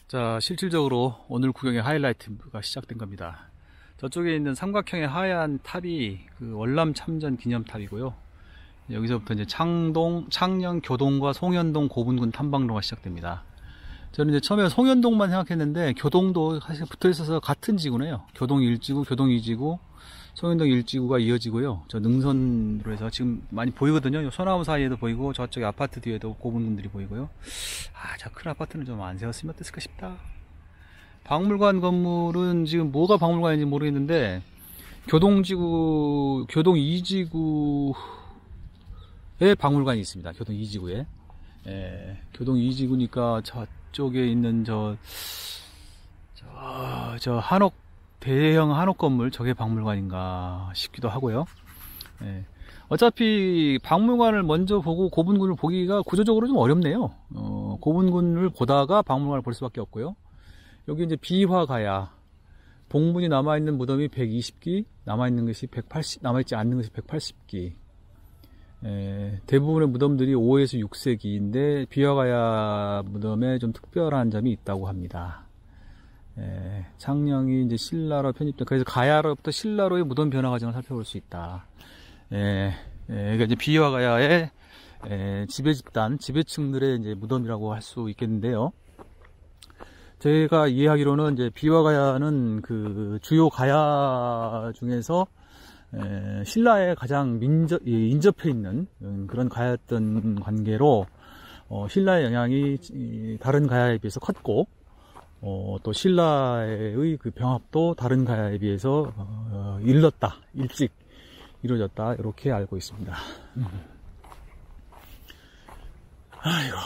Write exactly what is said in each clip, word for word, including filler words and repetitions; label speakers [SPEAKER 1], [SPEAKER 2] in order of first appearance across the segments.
[SPEAKER 1] 자, 실질적으로 오늘 구경의 하이라이트가 시작된 겁니다. 저쪽에 있는 삼각형의 하얀 탑이 그 월남 참전 기념탑이고요. 여기서부터 이제 창동, 창녕, 교동과 송현동, 고분군 탐방로가 시작됩니다. 저는 이제 처음에 송현동만 생각했는데 교동도 사실 붙어 있어서 같은 지구네요. 교동 일 지구, 교동 이 지구, 송현동 일 지구가 이어지고요. 저 능선으로 해서 지금 많이 보이거든요. 소나무 사이에도 보이고 저쪽에 아파트 뒤에도 고분군들이 보이고요. 아, 저 큰 아파트는 좀 안 세웠으면 어땠을까 싶다. 박물관 건물은 지금 뭐가 박물관인지 모르겠는데 교동지구, 교동 이 지구에 박물관이 있습니다. 교동 이 지구에. 예, 교동 이 지구니까 저쪽에 있는 저, 저, 저 한옥, 대형 한옥 건물, 저게 박물관인가 싶기도 하고요. 예. 어차피 박물관을 먼저 보고 고분군을 보기가 구조적으로 좀 어렵네요. 어, 고분군을 보다가 박물관을 볼 수밖에 없고요. 여기 이제 비화가야, 봉분이 남아있는 무덤이 백이십 기, 남아있는 것이 백팔십, 남아있지 않는 것이 백팔십 기. 에, 대부분의 무덤들이 오에서 육 세기인데 비화가야 무덤에 좀 특별한 점이 있다고 합니다. 에, 창녕이 이제 신라로 편입된, 그래서 가야로부터 신라로의 무덤 변화 과정을 살펴볼 수 있다. 에, 에, 그러니까 이제 비화가야의 에, 지배 집단, 지배층들의 이제 무덤이라고 할 수 있겠는데요. 제가 이해하기로는 이제 비화가야는 그 주요 가야 중에서 에, 신라에 가장 민접, 인접해 있는 그런 가야였던 관계로 어, 신라의 영향이 다른 가야에 비해서 컸고 어, 또 신라의 그 병합도 다른 가야에 비해서 어, 일렀다, 일찍 이루어졌다, 이렇게 알고 있습니다. 음. 아이고.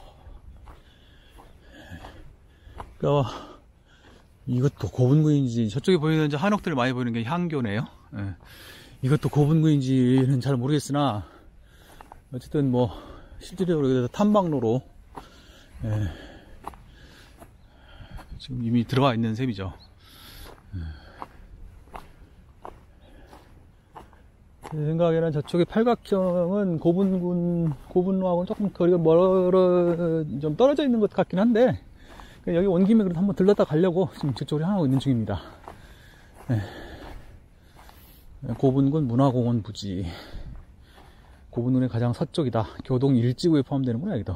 [SPEAKER 1] 어, 이것도 고분군인지, 저쪽에 보이는 이제 한옥들 많이 보이는 게 향교네요. 예. 이것도 고분군인지는 잘 모르겠으나, 어쨌든 뭐, 실질적으로 탐방로로, 예. 지금 이미 들어가 있는 셈이죠. 제 생각에는 저쪽에 팔각형은 고분군, 고분로하고는 조금 거리가 멀어, 좀 떨어져 있는 것 같긴 한데, 여기 온 김에 그래도 한번 들렀다 가려고 지금 저쪽으로 향하고 있는 중입니다. 네. 고분군 문화공원 부지. 고분군의 가장 서쪽이다. 교동 일 지구에 포함되는구나, 여기도.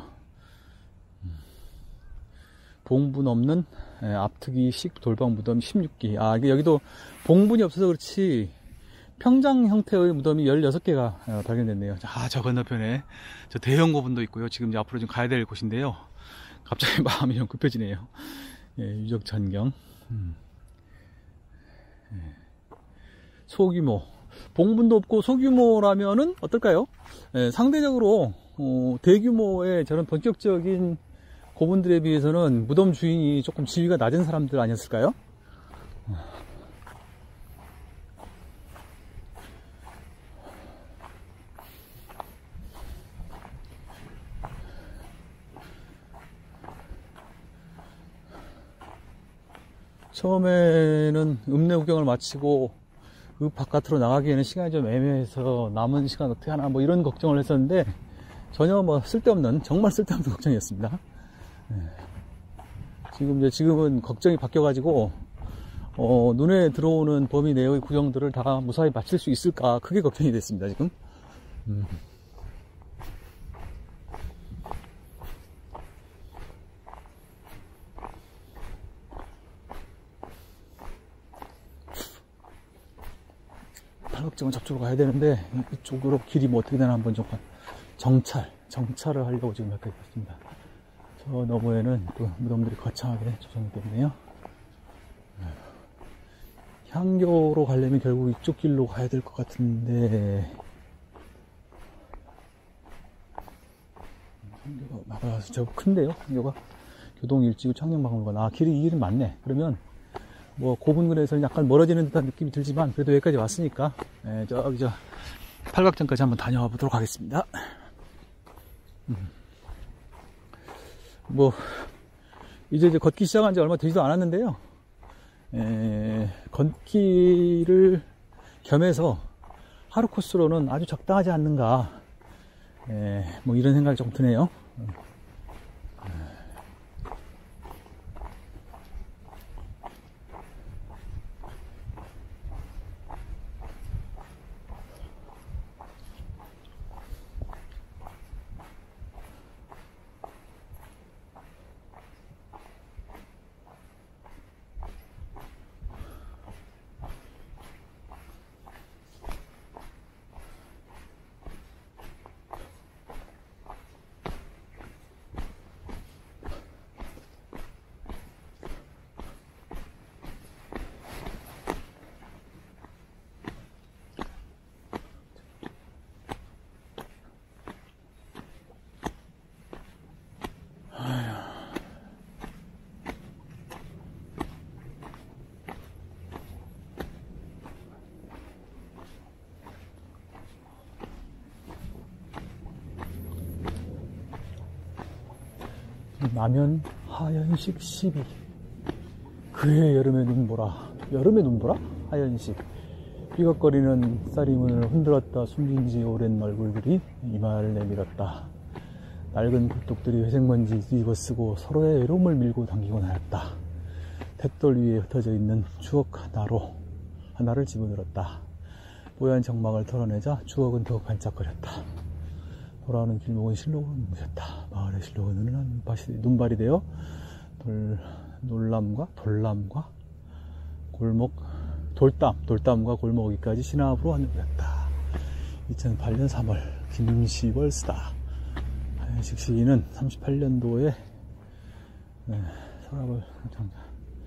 [SPEAKER 1] 봉분 없는 앞트기식 돌방 무덤 십육 기. 아, 이게 여기도 봉분이 없어서 그렇지 평장 형태의 무덤이 열여섯 개가 발견됐네요. 아, 저 건너편에 저 대형 고분도 있고요. 지금 이제 앞으로 좀 가야 될 곳인데요. 갑자기 마음이 좀 급해지네요. 예, 유적 전경. 음. 예. 소규모. 봉분도 없고 소규모라면은 어떨까요? 예, 상대적으로 어, 대규모의 저런 본격적인 고분들에 비해서는 무덤 주인이 조금 지위가 낮은 사람들 아니었을까요? 처음에는 읍내 구경을 마치고 읍 바깥으로 나가기에는 시간이 좀 애매해서 남은 시간 어떻게 하나 뭐 이런 걱정을 했었는데 전혀 뭐 쓸데없는, 정말 쓸데없는 걱정이었습니다. 네. 지금 이제 지금은 걱정이 바뀌어가지고 어, 눈에 들어오는 범위 내의 구경들을 다 무사히 마칠 수 있을까, 크게 걱정이 됐습니다 지금. 음. 팔각정은 저쪽으로 가야 되는데 이쪽으로 길이 뭐 어떻게 되나 한번 좀 정찰, 정찰을 하려고 지금 여기까지 왔습니다. 저 너머에는 또 무덤들이 거창하게 조성되어 있네요. 향교로 가려면 결국 이쪽 길로 가야 될 것 같은데 향교가 막아서 저 큰데요? 향교가 교동 일 지구 창녕박물관. 아, 길이 이 길은 맞네. 그러면 뭐 고분군에서는 약간 멀어지는 듯한 느낌이 들지만 그래도 여기까지 왔으니까 예, 저기 저 팔각정까지 한번 다녀와 보도록 하겠습니다. 음. 뭐 이제 이제 걷기 시작한 지 얼마 되지도 않았는데요. 에, 걷기를 겸해서 하루 코스로는 아주 적당하지 않는가, 에, 뭐 이런 생각이 좀 드네요. 남현 하연식 십이. 그해 여름에 눈보라. 여름에 눈보라? 하연식. 삐걱거리는 쌀이문을 흔들었다 숨긴 지 오랜 얼굴들이 이마를 내밀었다. 낡은 굴뚝들이 회색먼지 뒤집어쓰고 서로의 외로움을 밀고 당기고 나였다. 탭돌 위에 흩어져 있는 추억 하나로 하나를 집어들었다. 뽀얀 정막을 털어내자 추억은 더욱 반짝거렸다. 돌아오는 길목은 실록으로 눈부셨다. 마을의 실록은 은은한 눈발이, 눈발이 되어 돌, 놀람과 돌람과 골목, 돌담, 돌담과 골목이까지 신압으로 하늘이었다. 이천팔 년 삼월 김시벌스다. 하연식 시인은 삼십팔 년도에 네, 서랍을 정자.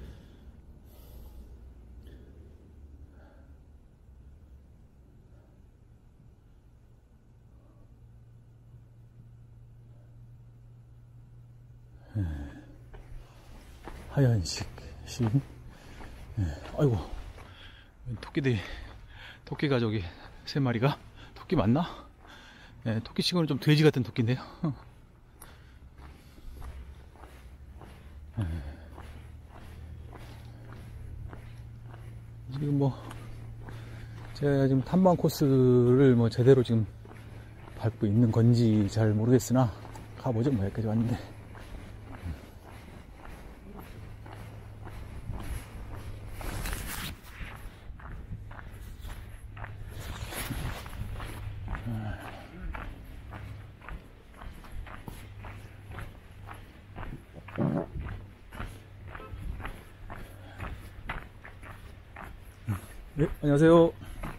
[SPEAKER 1] 네. 하연식 시인. 네. 아이고, 토끼들이, 토끼 가족이 세 마리가, 토끼 맞나? 네, 토끼 치고는 좀 돼지 같은 토끼인데요. 네. 지금 뭐, 제가 지금 탐방 코스를 뭐 제대로 지금 밟고 있는 건지 잘 모르겠으나, 가보죠. 뭐 여기까지 왔는데. 네, 안녕하세요.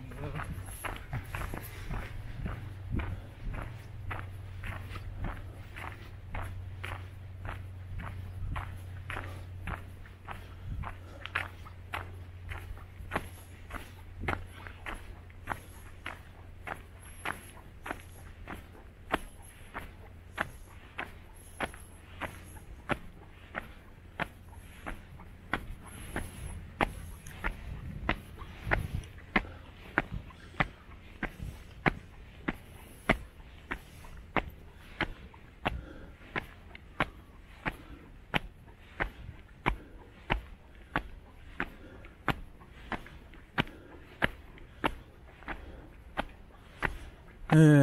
[SPEAKER 1] 네.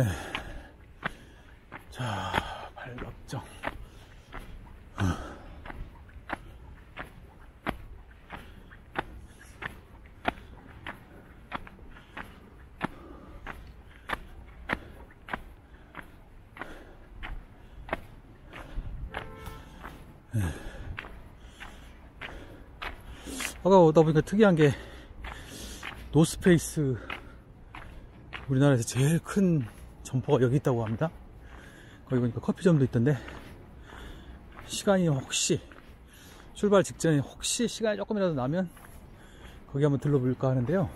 [SPEAKER 1] 자, 발각정. 네. 아까 오다 보니까 특이한 게 노스페이스 우리나라에서 제일 큰 점포가 여기 있다고 합니다. 거기 보니까 커피점도 있던데, 시간이 혹시 출발 직전에 혹시 시간이 조금이라도 나면 거기 한번 들러볼까 하는데요.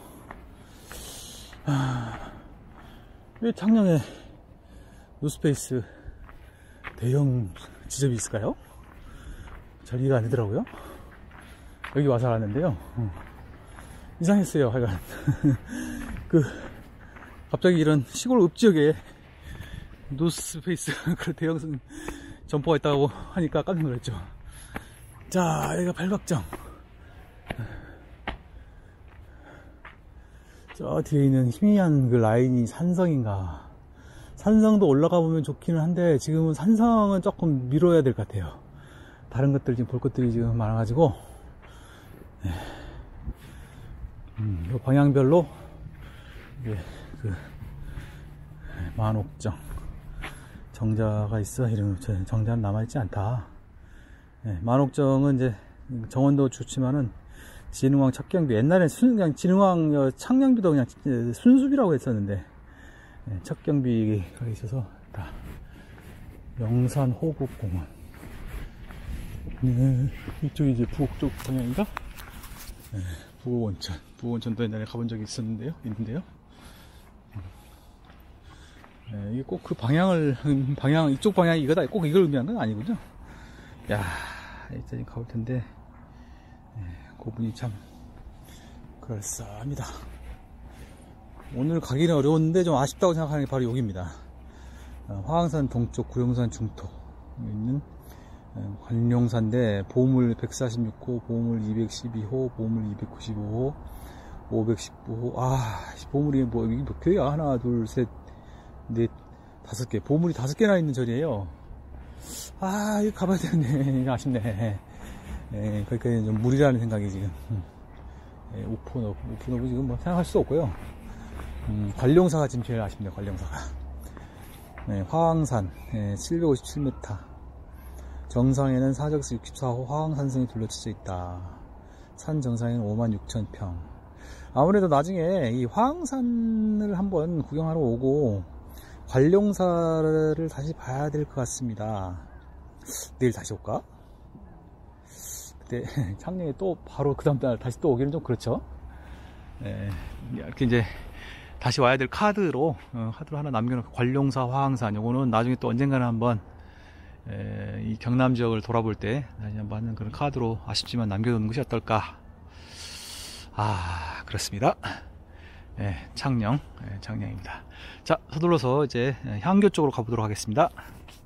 [SPEAKER 1] 아, 왜 창녕에 노스페이스 대형 지점이 있을까요? 잘 이해가 안 되더라고요. 여기 와서 알았는데요. 어. 이상했어요. 하여간 그 갑자기 이런 시골 읍지역에 노스페이스 그런 대형 점포가 있다고 하니까 깜짝 놀랐죠. 자, 여기가 발각정. 저 뒤에 있는 희미한 그 라인이 산성인가. 산성도 올라가 보면 좋기는 한데 지금은 산성은 조금 미뤄야 될 것 같아요. 다른 것들 지금 볼 것들이 지금 많아가지고. 네. 음, 이 방향별로 예, 그 만옥정 정자가 있어. 이런 정자는 남아있지 않다. 네, 만옥정은 이제 정원도 좋지만은 진흥왕 척경비, 옛날엔 순, 그냥 진흥왕 창녕비도 그냥 순수비라고 했었는데, 네, 척경비가 있어서 다 영산 호국공원. 네, 이쪽이 이제 부곡 쪽 방향인가? 네, 부곡온천. 부곡온천도 옛날에 가본 적이 있었는데요, 있는데요. 네, 이게 꼭 그 방향을, 방향, 이쪽 방향이 이거다, 꼭 이걸 의미한 건 아니군요. 야, 이제 가볼 텐데, 네, 고분이 참, 그럴싸합니다. 오늘 가기는 어려웠는데 좀 아쉽다고 생각하는 게 바로 여기입니다. 어, 화왕산 동쪽, 구룡산 중턱에 있는 관룡사인데 보물 백사십육 호, 보물 이백십이 호, 보물 이백구십오 호, 오백십구 호. 아, 보물이 뭐 이게 몇 개야? 하나, 둘, 셋, 넷, 다섯 개. 보물이 다섯 개나 있는 절이에요. 아, 이거 가봐야 되는데 아쉽네. 예, 거기까지 좀 무리라는 생각이 지금. 예, 오픈업, 오픈업은 지금 뭐 생각할 수 없고요. 음, 관룡사가 지금 제일 아쉽네요. 관룡사가. 네, 화왕산 예, 칠백오십칠 미터. 정상에는 사적수 육십사 호 화왕산성이 둘러쳐져 있다. 산 정상에는 오만 육천 평. 아무래도 나중에 이 화왕산을 한번 구경하러 오고 관룡사를 다시 봐야 될 것 같습니다. 내일 다시 올까? 그때 창녕에 또 바로 그 다음날 다시 또 오기는 좀 그렇죠. 네, 이렇게 이제 다시 와야 될 카드로 어, 카드로 하나 남겨놓고 관룡사 화왕산 요거는 나중에 또 언젠가는 한번 에, 이 경남 지역을 돌아볼 때 다시 한번 하는 그런 카드로 아쉽지만 남겨두는 것이 어떨까. 아, 그렇습니다. 예, 창녕, 예, 창녕입니다. 자, 서둘러서 이제 향교 쪽으로 가보도록 하겠습니다.